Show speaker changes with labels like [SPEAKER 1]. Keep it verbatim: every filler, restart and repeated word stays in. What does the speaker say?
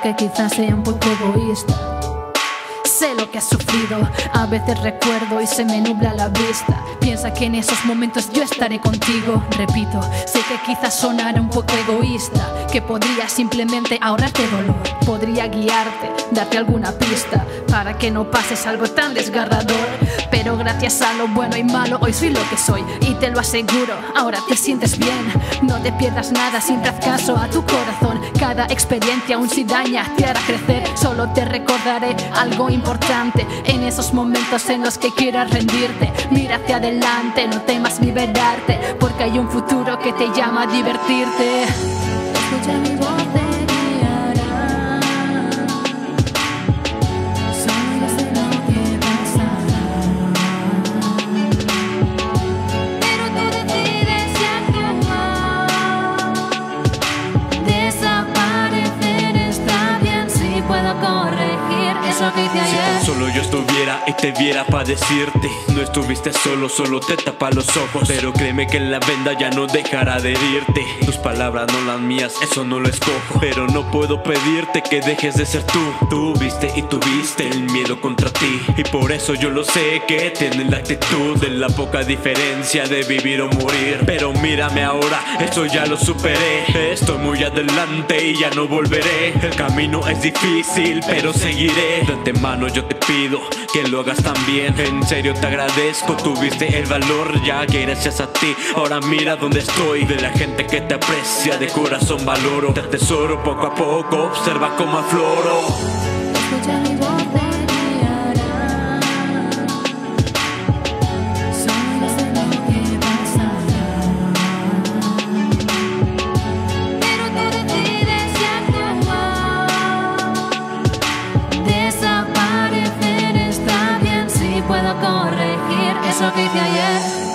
[SPEAKER 1] que quizás sea un poco egoísta. Sé lo que has sufrido, a veces recuerdo y se me nubla la vista. Piensa que en esos momentos yo estaré contigo. Repito, sé que quizás sonara un poco egoísta, que podría simplemente ahorrarte dolor, podría guiarte, darte alguna pista para que no pases algo tan desgarrador. Pero gracias a lo bueno y malo hoy soy lo que soy, y te lo aseguro, ahora te sientes bien. No te pierdas nada, siempre haz caso a tu corazón. Cada experiencia aun si daña te hará crecer. Solo te recordaré algo importante en esos momentos en los que quieras rendirte. Mira hacia adelante, no temas liberarte, porque hay un futuro que te llama a divertirte. Escucha mi voz te guiará, solo sé lo que pasará, pero tú decides si actuar. Desaparecer está bien si puedo corregir eso que hice ayer.
[SPEAKER 2] Si tan solo yo estuviera y te viera pa' decirte, no estuviste solo, solo te tapa los ojos. Pero créeme que la venda ya no dejará de herirte. Tus palabras no las mías, eso no lo escojo. Pero no puedo pedirte que dejes de ser tú. Tú viste y tuviste el miedo contra ti, y por eso yo lo sé que tienes la actitud de la poca diferencia de vivir o morir. Pero mírame ahora, eso ya lo superé. Estoy muy adelante y ya no volveré. El camino es difícil, pero seguiré. De antemano yo te pido que lo hagas también. En serio te agradezco, tuviste el valor, ya que gracias a ti ahora mira dónde estoy. De la gente que te aprecia, de corazón valoro. Te atesoro poco a poco, observa cómo afloro.
[SPEAKER 1] Escucha mi voz te guiará, solo sé lo que pasará, pero tú decides si actuar. Desaparecer está bien si puedo corregir eso que hice ayer.